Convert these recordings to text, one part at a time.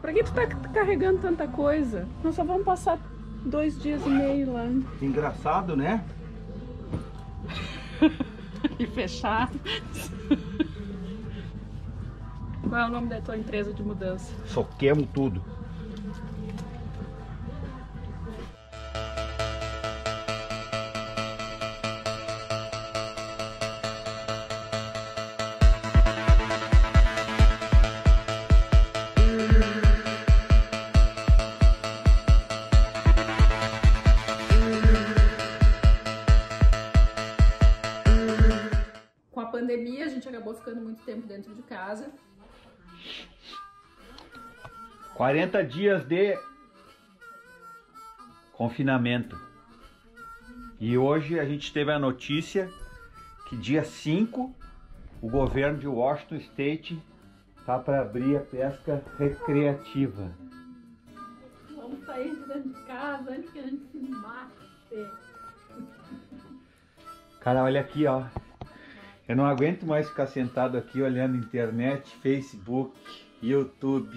Pra que tu tá carregando tanta coisa? Nós só vamos passar 2 dias e meio lá. Engraçado, né? E fechar. Qual é o nome da tua empresa de mudança? Soquemos tudo. Com a pandemia, a gente acabou ficando muito tempo dentro de casa. 40 dias de confinamento. E hoje a gente teve a notícia que dia 5 o governo de Washington State tá para abrir a pesca recreativa. Vamos sair de dentro de casa antes que a gente se mate. Cara, olha aqui, ó. Eu não aguento mais ficar sentado aqui olhando internet, Facebook, YouTube.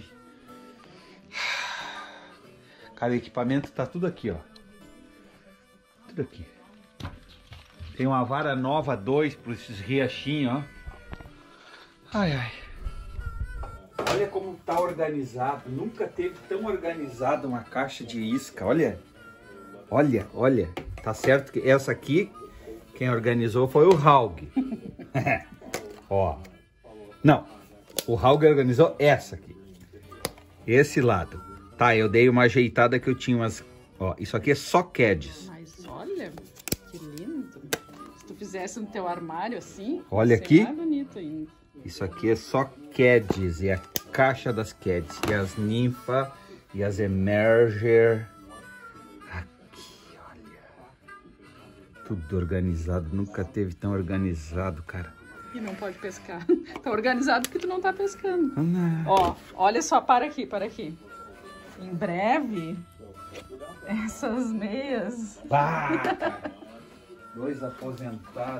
Cara, o equipamento tá tudo aqui, ó. Tudo aqui. Tem uma vara nova 2 para esses riachinhos, ó. Ai, ai. Olha como tá organizado. Nunca teve tão organizado uma caixa de isca. Olha. Olha, olha. Tá certo que essa aqui, quem organizou foi o Haug. Ó. Não. O Haug organizou essa aqui. Esse lado. Tá, eu dei uma ajeitada que eu tinha umas... Ó, isso aqui é só CADs. Mas olha, que lindo. Se tu fizesse no teu armário assim, olha ia ser aqui. mais bonito ainda. Isso aqui é só CADs. É a caixa das CADs. E as ninfa e as emerger. Aqui, olha. Tudo organizado. Nunca teve tão organizado, cara. E não pode pescar. Tá organizado porque tu não tá pescando. Não. Ó, olha só, para aqui, para aqui. Em breve, essas meias... Bah! Dois aposentados.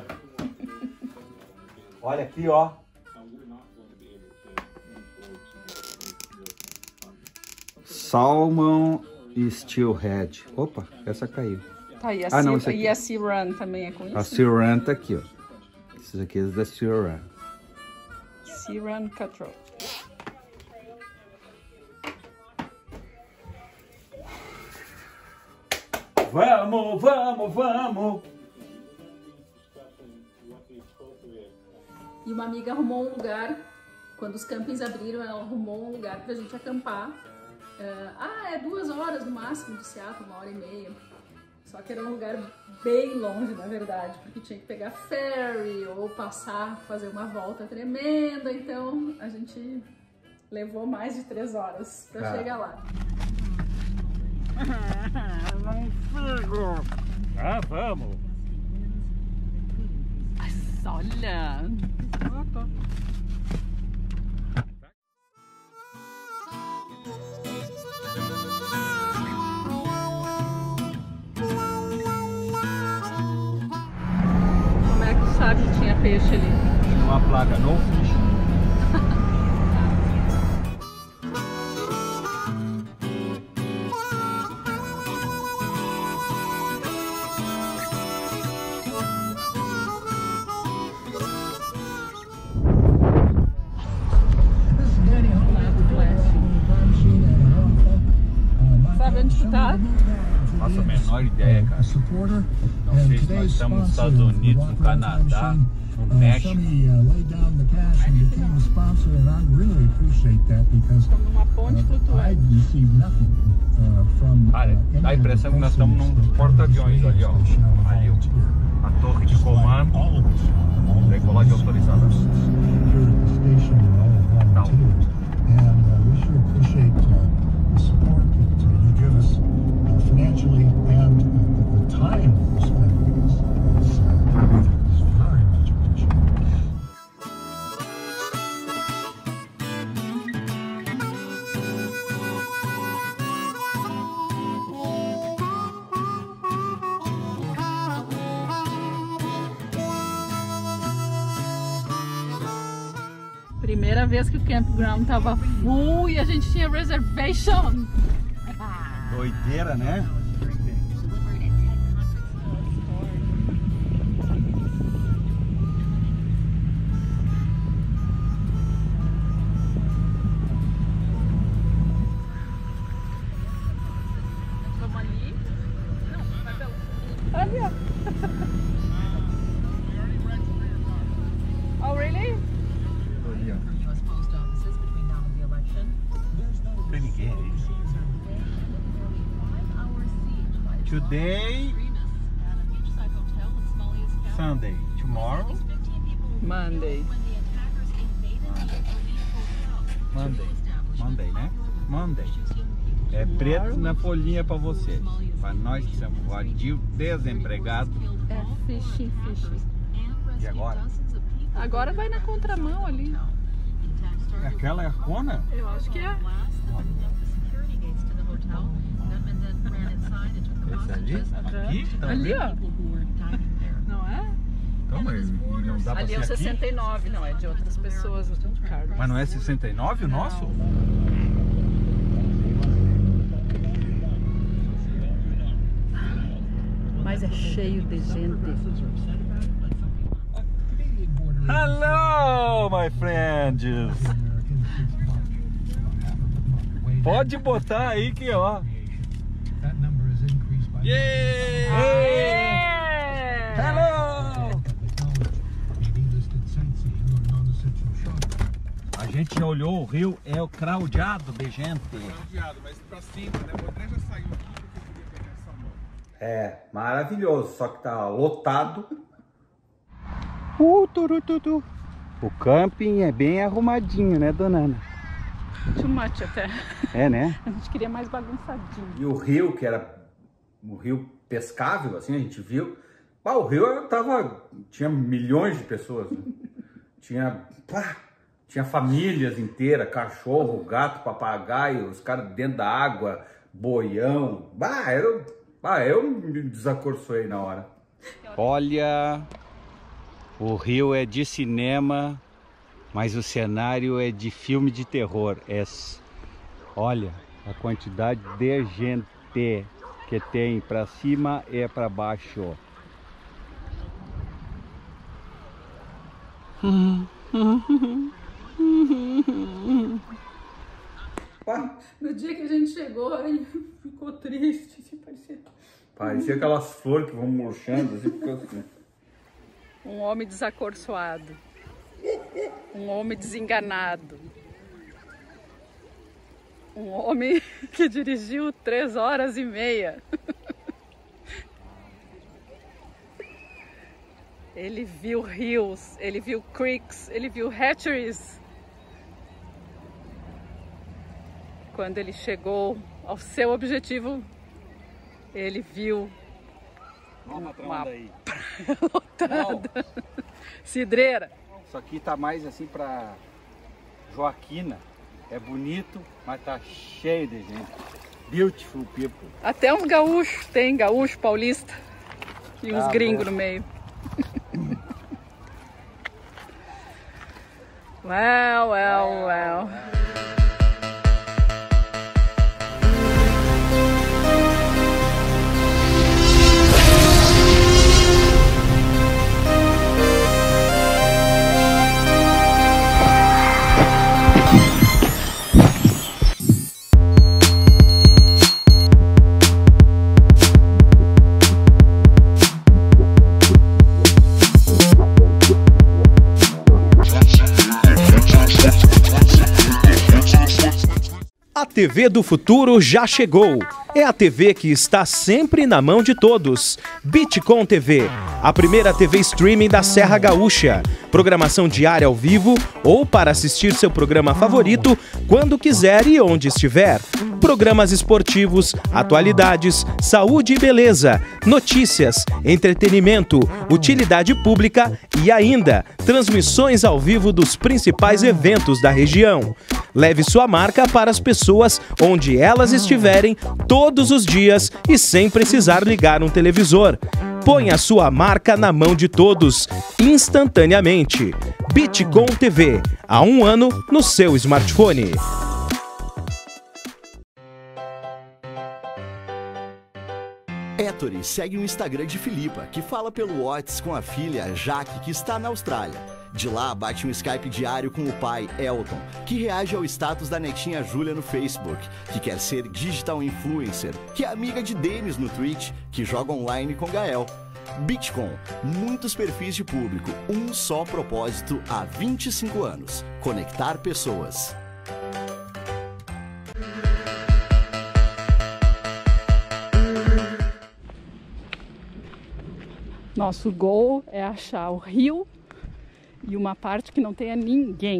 Olha aqui, ó. Salmon e Steelhead. Opa, essa caiu. Tá, e a, Ah, não, e a Sea Run também é com isso? A Sea Run tá aqui, ó. Esses aqui é da Sea Run. Sea Run Cutthroat. Vamos, vamos, vamos! E uma amiga arrumou um lugar, quando os campings abriram, ela arrumou um lugar pra gente acampar. É 2 horas no máximo de Seattle, 1h30. Só que era um lugar bem longe, na verdade, porque tinha que pegar ferry ou passar, fazer uma volta tremenda. Então a gente levou mais de 3 horas pra chegar lá. Ah, vamos! Mas olha! Como é que tu sabe que tinha peixe ali? Tinha uma placa, no fish. Sabe onde tu tá? Faço a menor ideia, cara. Não sei se nós estamos nos Estados Unidos, no Canadá, no México. Estamos numa ponte flutuante. Cara, dá a impressão que nós estamos num porta-aviões ali, ó. Ali, a torre de comando, decolagem autorizada. Tal. Financially and the time spent with us is very much appreciated. Primeira vez que o campground tava full e a gente tinha reservation. Doideira, né? Vamos ali? Não, vai pelo... Ali, ó. Oh, really? Ali, ó. U.S. post offices between now and the election. Não tem ninguém aí. 5-hour siege by Today, extremists at a beachside hotel in Somalia's capital. Sunday. Tomorrow, 15 people were Monday. when the attackers invaded the Orleans hotel. Monday, né? Monday. É preto na folhinha pra você. Pra nós que somos vadio, desempregado. É fishing. E agora? Agora vai na contramão ali. Aquela é a Kona? Eu acho que é. Esse ali? Aqui? Tá Ali, ó. People who were dining there. Não é? Então, mas não dá pra Ali ser é o aqui? 69, não, é de outras pessoas. Carlos. Mas não é 69 o nosso? Mas é cheio de gente. Hello, my friends! Pode botar aí que ó. That number is increased by Hello! A gente já olhou o rio, é o craudiado de gente. Mas pra cima, né? O André já saiu aqui porque queria pegar essa moto. É, maravilhoso, só que tá lotado. O camping é bem arrumadinho, né, dona Ana? Too much até. É, né? A gente queria mais bagunçadinho. E o rio, que era um rio pescável, assim, a gente viu. O rio tinha milhões de pessoas, né? Tinha famílias inteiras, cachorro, gato, papagaio, os caras dentro da água, boião. Eu me desacorçoei na hora. Olha, o rio é de cinema, mas o cenário é de filme de terror. Olha a quantidade de gente que tem para cima e para baixo. No dia que a gente chegou, ele ficou triste, assim, Parecia aquelas flores que vão murchando, assim, ficou assim. Um homem desacorçoado. Um homem desenganado. Um homem que dirigiu 3 horas e meia. Ele viu rios, ele viu creeks, ele viu hatcheries. Quando ele chegou ao seu objetivo, ele viu uma praia lotada. Cidreira. Isso aqui tá mais assim pra Joaquina. É bonito, mas tá cheio de gente. Beautiful people. Até uns gaúchos, tem gaúcho, paulista e uns gringos no meio. Well. A TV do futuro já chegou. É a TV que está sempre na mão de todos. Bitcom TV, a primeira TV streaming da Serra Gaúcha. Programação diária ao vivo ou para assistir seu programa favorito quando quiser e onde estiver. Programas esportivos, atualidades, saúde e beleza, notícias, entretenimento, utilidade pública e ainda transmissões ao vivo dos principais eventos da região. Leve sua marca para as pessoas onde elas estiverem todos os dias e sem precisar ligar um televisor. Põe a sua marca na mão de todos, instantaneamente. Bitcom TV, há 1 ano no seu smartphone. Ettore segue o Instagram de Filipa, que fala pelo WhatsApp com a filha Jaque, que está na Austrália. De lá, bate um Skype diário com o pai, Elton, que reage ao status da netinha Júlia no Facebook, que quer ser digital influencer, que é amiga de Denis no Twitch, que joga online com Gael. Bitcom, muitos perfis de público, um só propósito há 25 anos: conectar pessoas. Nosso goal é achar o rio e uma parte que não tenha ninguém.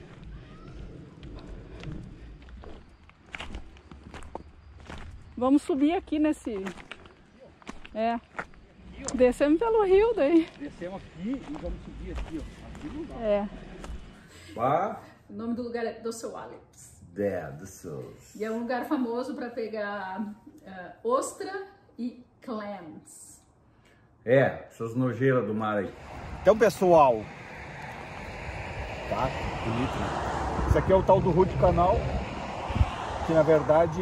Vamos subir aqui nesse... Descemos pelo rio daí. Descemos aqui e vamos subir aqui, ó. Aqui não dá. É. O nome do lugar é Dossewallips. Dossewallips. E é um lugar famoso para pegar ostra e clams. Essas nojeiras do mar aí. Então, pessoal, tá? Bonito, né? Isso aqui é o tal do Rude Canal, que na verdade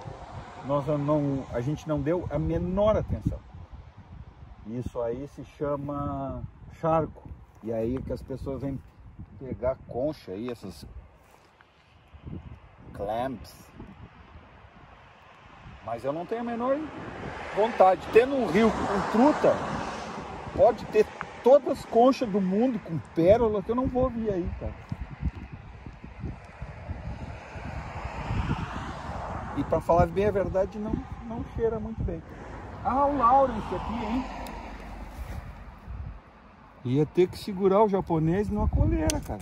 a gente não deu a menor atenção. Isso aí se chama charco. E aí que as pessoas vêm pegar concha aí, essas clams. Mas eu não tenho a menor vontade. Tendo um rio com truta, pode ter todas as conchas do mundo com pérola, que eu não vou vir aí, cara. E pra falar bem a verdade, não cheira muito bem. Ah, o Lawrence aqui, hein? Ia ter que segurar o japonês numa coleira, cara.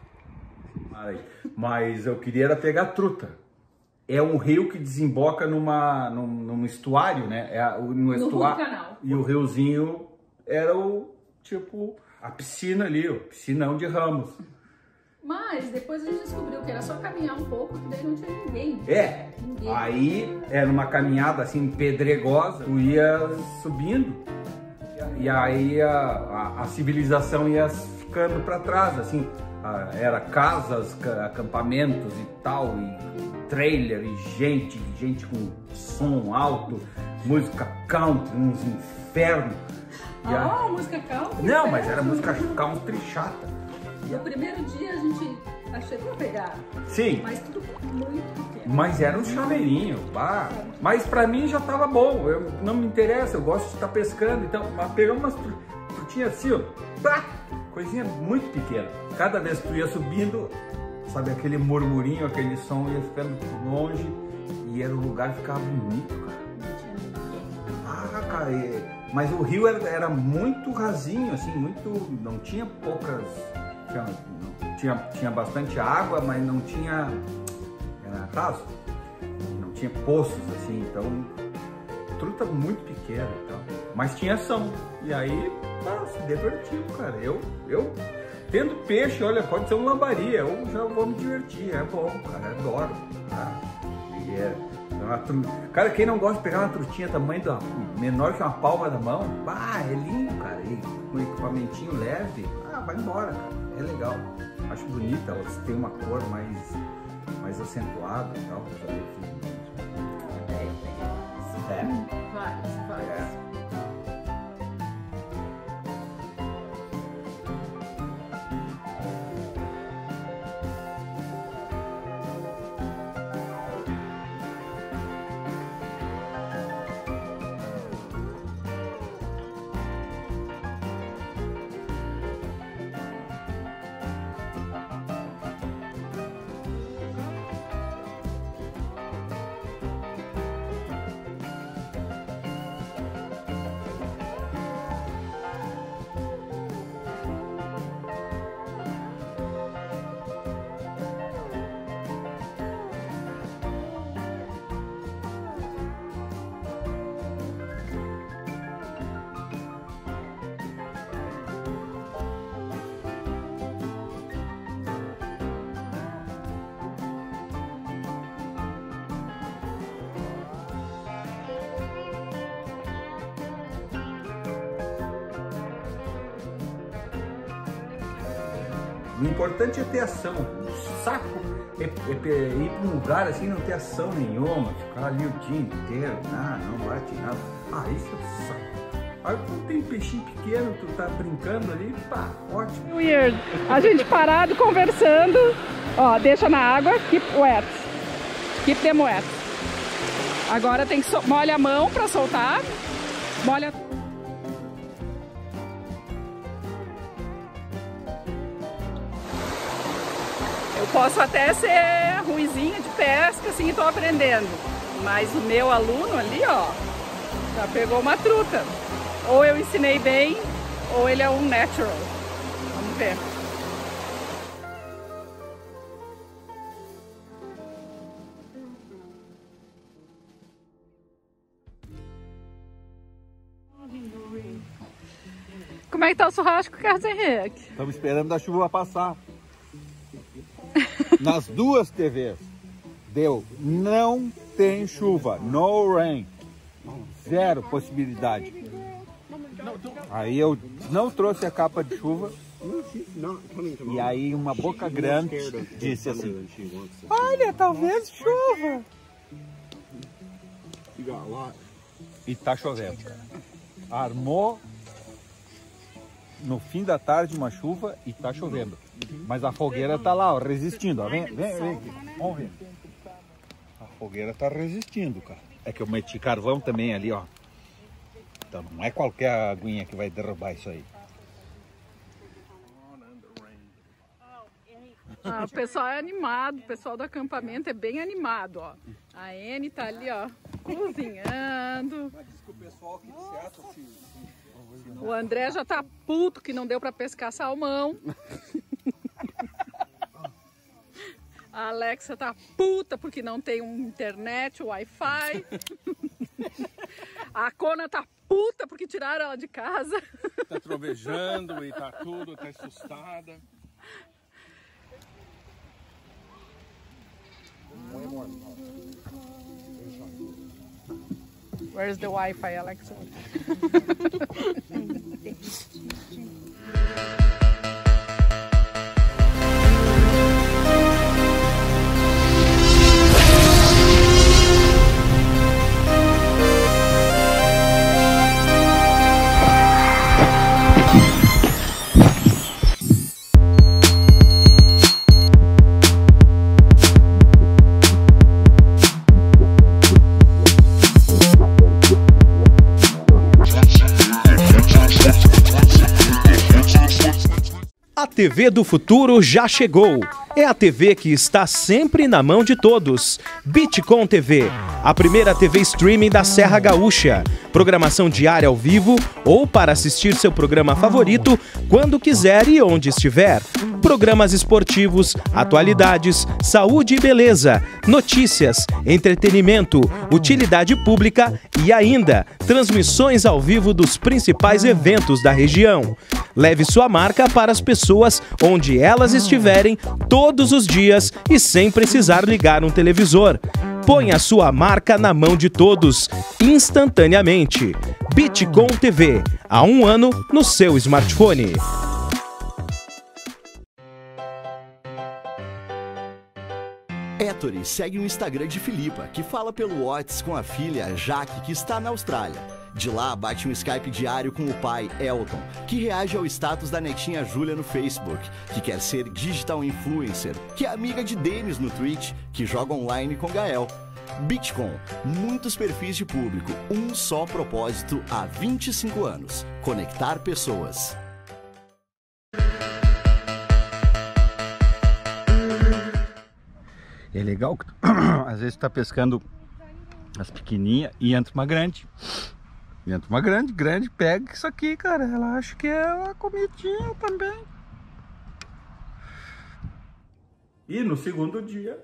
Mas eu queria era pegar truta. É um rio que desemboca num estuário, né? No estuário. Canal. E o riozinho era a piscina ali, o piscinão de Ramos. Mas depois a gente descobriu que era só caminhar um pouco, que daí não tinha ninguém. Ninguém. Aí era uma caminhada assim pedregosa, tu ia subindo. E aí a civilização ia ficando para trás, assim. Era casas, acampamentos e tal, e trailer, e gente com som alto, música country, uns infernos. Música country? Não, mas era música country chata. No primeiro dia a gente chegou a pegar. Sim. Mas tudo muito pequeno. Mas era um chaveirinho, pá. Mas pra mim já tava bom, não me interessa, eu gosto de estar pescando, então pegamos umas frutinhas assim, ó, pá, coisinha muito pequena. Cada vez que tu ia subindo, sabe, aquele murmurinho, aquele som ia ficando longe e era o lugar que ficava bonito, cara. Não tinha ninguém. Cara, mas o rio era muito rasinho, assim, não tinha poucas, tinha bastante água, mas não tinha, era raso, não tinha poços, assim, então, truta muito pequena e tal, mas tinha ação, e aí, se divertiu, cara, eu tendo peixe, olha, pode ser um lambari, eu já vou me divertir, é bom, cara, adoro, tá? E cara, quem não gosta de pegar uma trutinha tamanho menor que uma palma da mão, é lindo, cara, e com equipamentinho leve, vai embora, cara, é legal, acho bonita, elas têm uma cor mais acentuada e tal, Vários. O importante é ter ação. O saco é ir para um lugar assim, não ter ação nenhuma, ficar ali o dia inteiro, não bate nada. Isso é saco. Aí quando tem peixinho pequeno, tu tá brincando ali, pá, ótimo. Weird. A gente parado, conversando. Ó, deixa na água, keep wet. Keep them wet. Agora tem que molha a mão pra soltar. Molha. Eu posso até ser ruinzinha de pesca, assim, e tô aprendendo. Mas o meu aluno ali, ó, já pegou uma truta. Ou eu ensinei bem, ou ele é um natural. Vamos ver. Como é que tá o churrasco, Carlos Henrique? Estamos esperando a chuva passar. Nas duas TVs deu, não tem chuva, no rain, zero possibilidade. Aí eu não trouxe a capa de chuva e aí uma boca grande disse assim: olha, talvez chuva. E tá chovendo. Armou no fim da tarde uma chuva e tá chovendo. Mas a fogueira tá lá, ó, resistindo, ó. Vem aqui. Vamos ver. A fogueira tá resistindo, cara. É que eu meti carvão também ali, ó. Então não é qualquer aguinha que vai derrubar isso aí. O pessoal é animado, o pessoal do acampamento é bem animado, ó. A Anne tá ali, ó, cozinhando. O André já tá puto que não deu pra pescar salmão. A Alexa tá puta porque não tem internet, Wi-Fi. A Kona tá puta porque tiraram ela de casa. Tá trovejando e tá tudo, tá assustada. Where's the Wi-Fi, Alexa? A TV do futuro já chegou. É a TV que está sempre na mão de todos. Bitcom TV, a primeira TV streaming da Serra Gaúcha. Programação diária ao vivo ou para assistir seu programa favorito quando quiser e onde estiver. Programas esportivos, atualidades, saúde e beleza, notícias, entretenimento, utilidade pública e ainda transmissões ao vivo dos principais eventos da região. Leve sua marca para as pessoas onde elas estiverem todos os dias e sem precisar ligar um televisor. Põe a sua marca na mão de todos, instantaneamente. Bitcom TV, há 1 ano no seu smartphone. Ettore segue o Instagram de Filipa, que fala pelo WhatsApp com a filha Jaque, que está na Austrália. De lá, bate um Skype diário com o pai, Elton, que reage ao status da netinha Júlia no Facebook, que quer ser digital influencer, que é amiga de Denis no Twitch, que joga online com Gael. Bitcom, muitos perfis de público, um só propósito há 25 anos: conectar pessoas. É legal que às vezes tu tá pescando as pequenininhas e entra uma grande. Entra uma grande, pega isso aqui, cara. Ela acha que é uma comidinha também. E no segundo dia,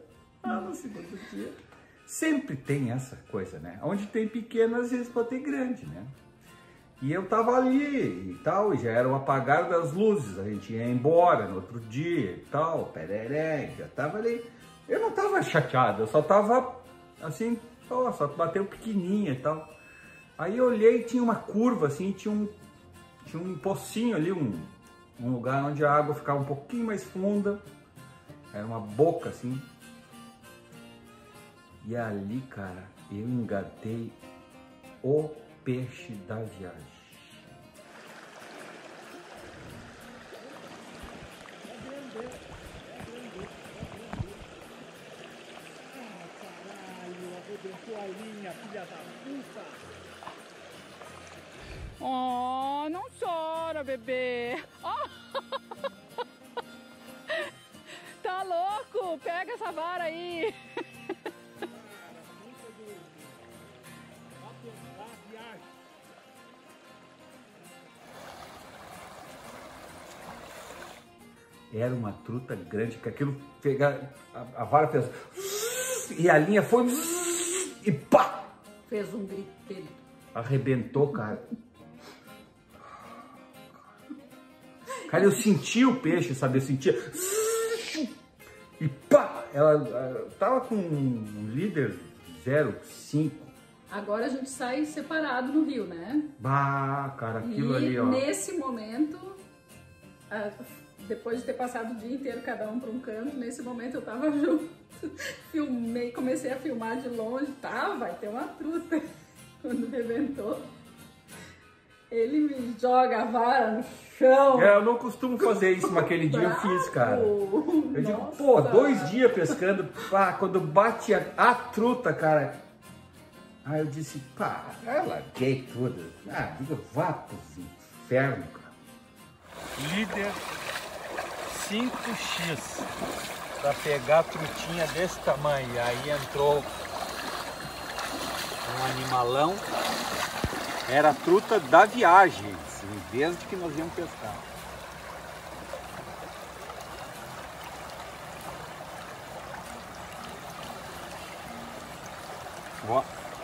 sempre tem essa coisa, né? Onde tem pequeno, às vezes pode ter grande, né? E eu tava ali e tal, e já era o apagar das luzes. A gente ia embora no outro dia e tal, pereré, já tava ali. Eu não tava chateado, eu só tava assim, só bateu pequenininha e tal. Aí eu olhei, tinha uma curva assim, tinha um pocinho ali, Um lugar onde a água ficava um pouquinho mais funda. Era uma boca assim. E ali, cara, eu engatei o peixe da viagem. Oh, não chora, bebê. Oh. Tá louco? Pega essa vara aí. Era uma truta grande, que aquilo pegar, a vara fez e a linha foi e pá! Fez um grito. Arrebentou, cara. Cara, eu senti o peixe, sabe? Eu sentia e pá! Ela tava com um líder 0,5. Agora a gente sai separado no rio, né? Bah, cara, aquilo ali, ó. Nesse momento, depois de ter passado o dia inteiro cada um para um canto, nesse momento eu tava junto. Filmei, comecei a filmar de longe. Tá, vai ter uma truta. Quando rebentou, ele me joga a vara no chão. Eu não costumo fazer isso, mas aquele dia eu fiz, cara. Eu digo, pô, 2 dias pescando, pá, quando bate a truta, cara. Aí eu disse, pá, eu larguei tudo. Ah, digo, vá pros infernos, cara. Líder 5x pra pegar a trutinha desse tamanho. Aí entrou um animalão. Era a truta da viagem, em vez de que nós íamos pescar. Ó.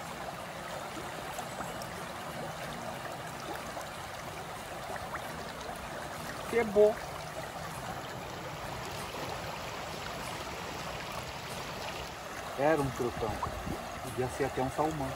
Quebrou. Era um trutão. Podia ser até um salmão.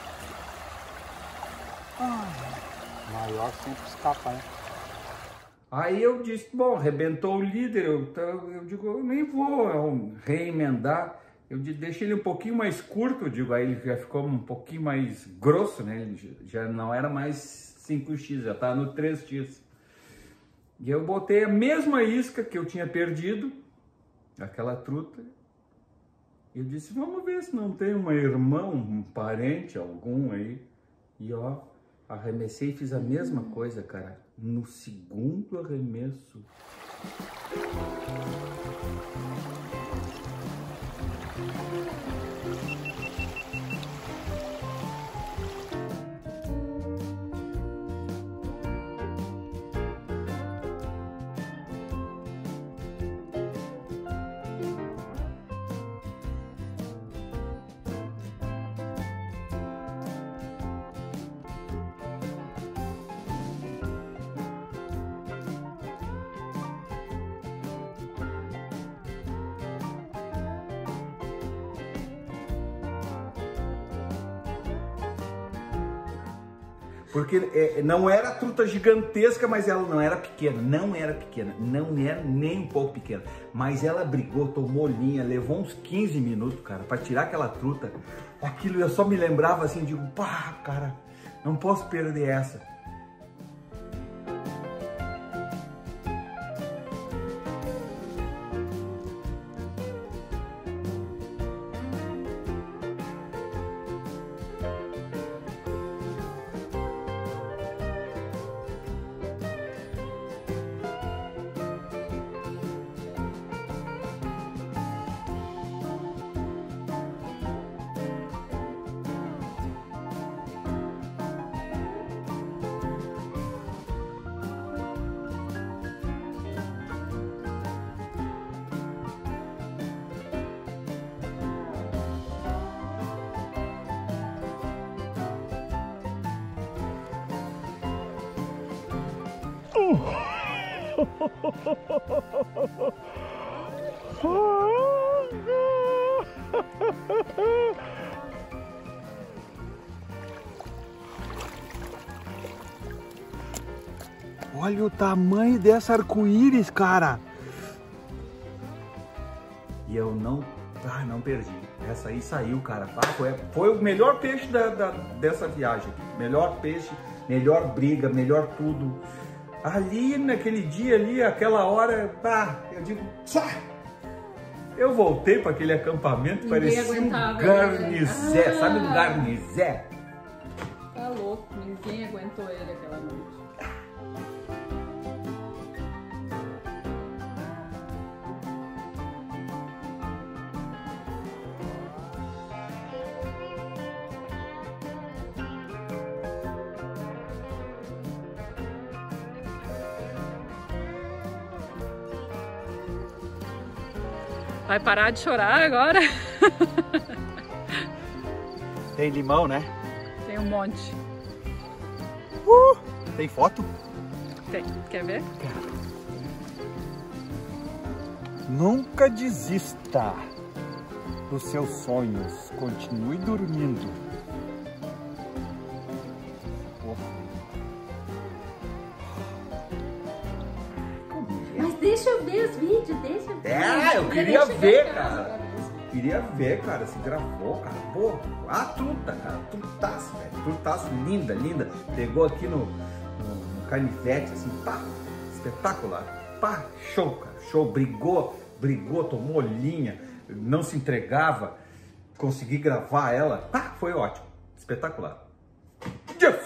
Maior sempre escapa, né? Aí eu disse, bom, arrebentou o líder, eu digo, eu nem vou reemendar. Eu deixei ele um pouquinho mais curto, eu digo, aí ele já ficou um pouquinho mais grosso, né? Ele já não era mais 5x, já tá no 3x. E eu botei a mesma isca que eu tinha perdido, aquela truta. Eu disse, vamos ver se não tem um irmão, um parente, algum aí. E ó, arremessei e fiz a mesma coisa, cara. No segundo arremesso. Porque não era truta gigantesca, mas ela não era pequena. Não era pequena, não era nem um pouco pequena. Mas ela brigou, tomou linha, levou uns 15 minutos, cara, para tirar aquela truta. Aquilo eu só me lembrava assim, digo, pá, cara, não posso perder essa. Olha o tamanho dessa arco-íris, cara. E eu não perdi. Essa aí saiu, cara. Foi o melhor peixe dessa viagem. Melhor peixe, melhor briga, melhor tudo. Ali, naquele dia ali, aquela hora, eu digo, eu voltei para aquele acampamento, parecia um garnizé, sabe um garnizé? Tá louco, ninguém aguentou ele aquela noite. Vai parar de chorar agora? Tem limão, né? Tem um monte. Tem foto? Tem. Quer ver? Nunca desista dos seus sonhos. Continue dormindo. Mas deixa eu ver os vídeos, deixa eu ver. Eu queria ver, cara. Queria ver, cara, se gravou, cara. Pô, a truta, cara. Trutaço, velho. Trutaço, linda, linda. Pegou aqui no canivete, assim, pá. Espetacular. Pá, show, cara. Show. Brigou, tomou linha. Não se entregava. Consegui gravar ela. Pá, foi ótimo. Espetacular. Yes!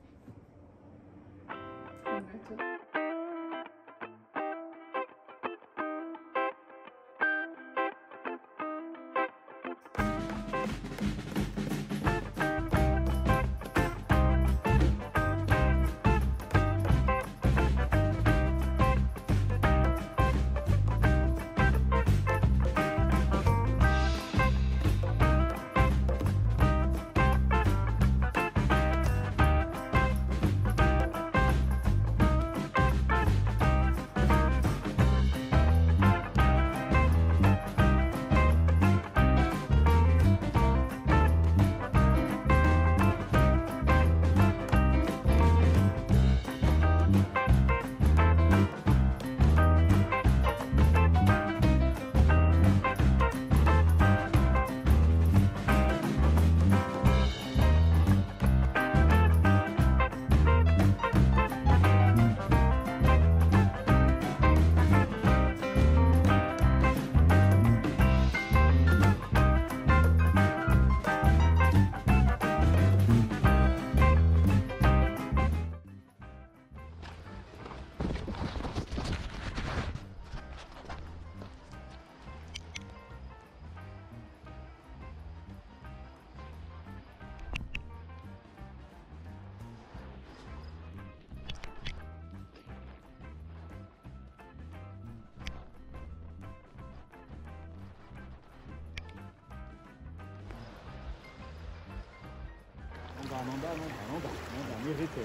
Não dá, me irritei.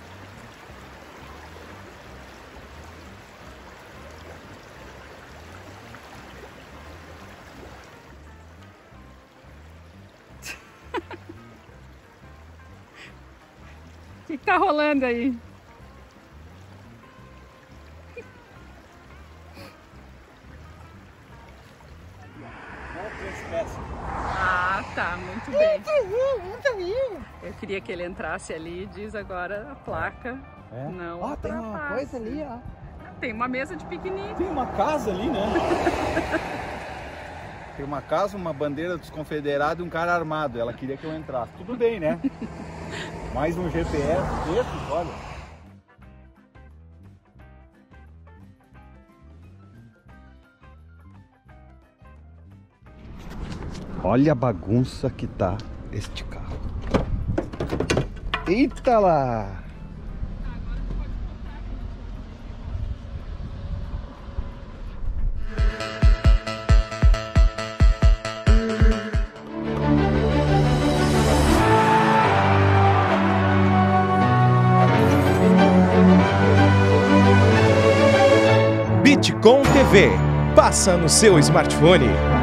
O que tá rolando aí? Ah, tá, muito bem. Eu queria que ele entrasse ali, diz agora a placa. É? Não, Tem uma coisa ali, ó. Tem uma mesa de piquenique. Tem uma casa ali, né? Tem uma casa, uma bandeira dos confederados e um cara armado. Ela queria que eu entrasse. Tudo bem, né? Mais um GPS desse, olha. Olha a bagunça que tá este carro. Eita lá! Bitcom TV. Passa no seu smartphone.